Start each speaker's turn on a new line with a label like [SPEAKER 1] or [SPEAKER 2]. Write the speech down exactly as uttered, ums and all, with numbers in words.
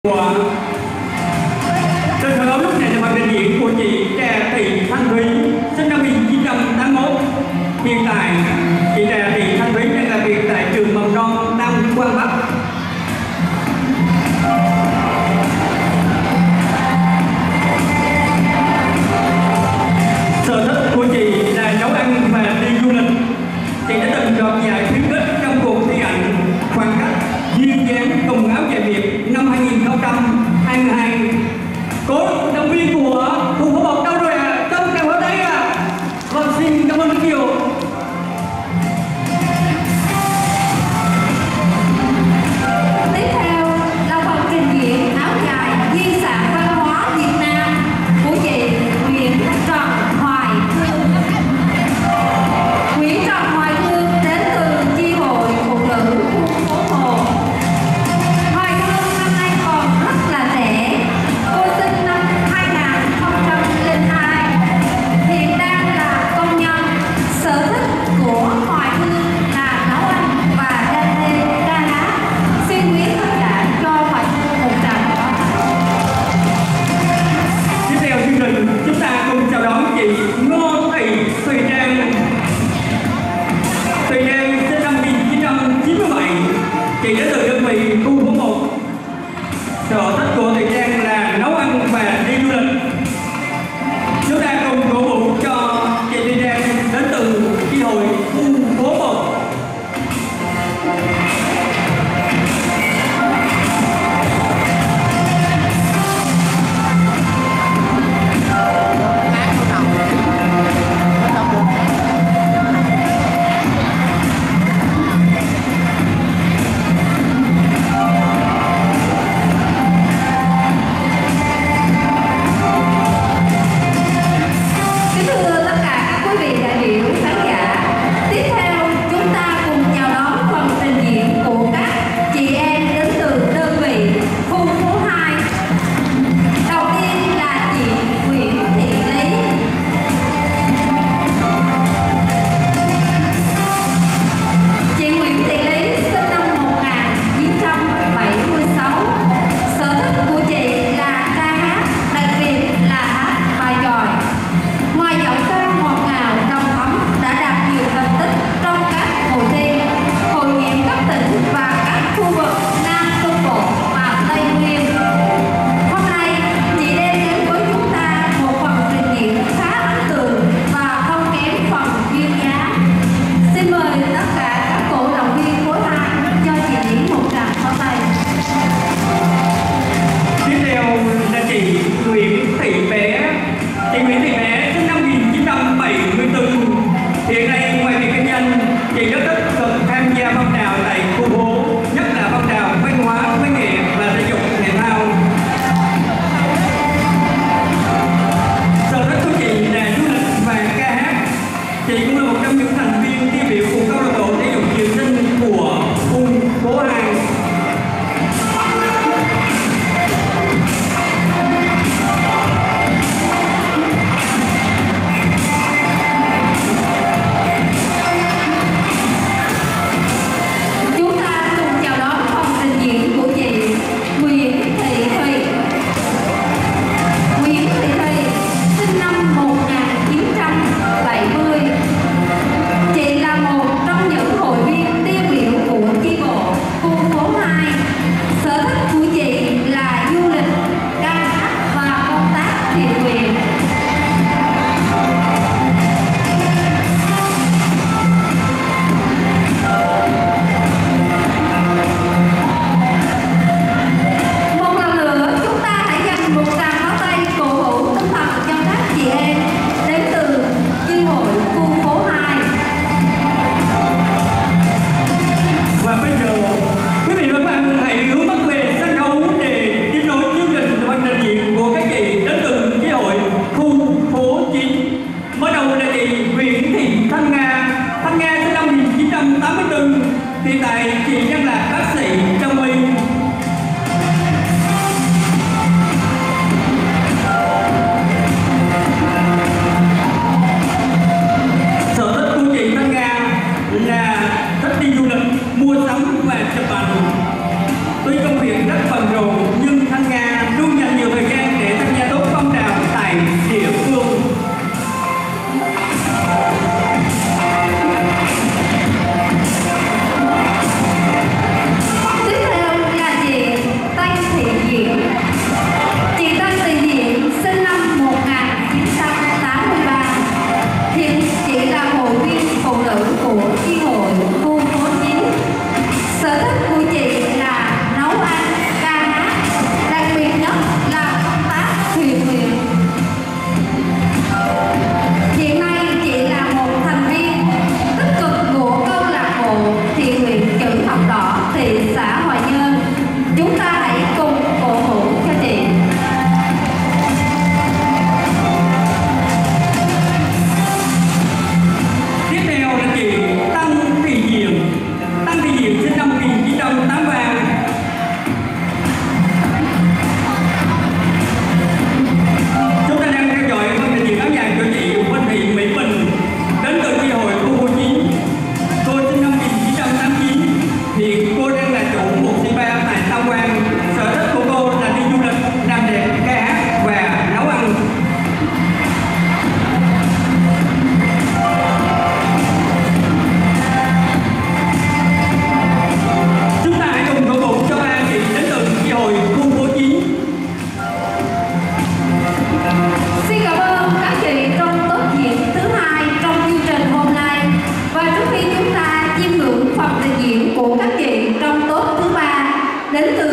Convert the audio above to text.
[SPEAKER 1] Của sau đó lúc này là màn trình diễn của chị Trà Thị Thanh Thúy, sinh năm một nghìn chín trăm tám mươi mốt. Hiện tại chị Trà Thị Thanh Thúy đang làm việc tại trường mầm non Nam Quang Bắc. Sở thích của chị là nấu ăn và đi du lịch. Chị đã từng đoạt giải khuyến khích trong cuộc thi ảnh khoảng cách duyên dáng cùng áo dài Việt năm hai nghìn không trăm hai mươi hai. Cố động viên của khu phố một đâu rồi à? Trong kèo ở đây à? Vâng, xin cảm ơn rất nhiều.
[SPEAKER 2] Tiếp theo là phần trình diễn áo dài di sản văn hóa Việt Nam của chị Nguyễn Trần Hoài Thương. Nguyễn Trần Hoài Thương đến từ chi hội phụ nữ khu phố một. Hoài Thương năm nay còn rất là trẻ. Cô sinh năm hai nghìn không trăm lẻ hai, hiện đang là công nhân. Sở thích của Hoài Thương là nấu ăn và đam mê ca hát. Xin quý khán giả cho Hoài Thương một tràng pháo tay.
[SPEAKER 1] Tiếp theo chương trình, chúng ta cùng chào đón chị Ngô Thị Thùy Trang. Thùy Trang sinh năm một nghìn chín trăm chín mươi bảy, chị đến từ đơn vị khu phố một. Sở thích của Thùy Trang là nấu ăn và đi du lịch. Chúng ta cùng cổ vũ cho chị Thùy Trang đến từ chi hội khu phố một.
[SPEAKER 2] diễn của các chị trong top thứ ba đến từ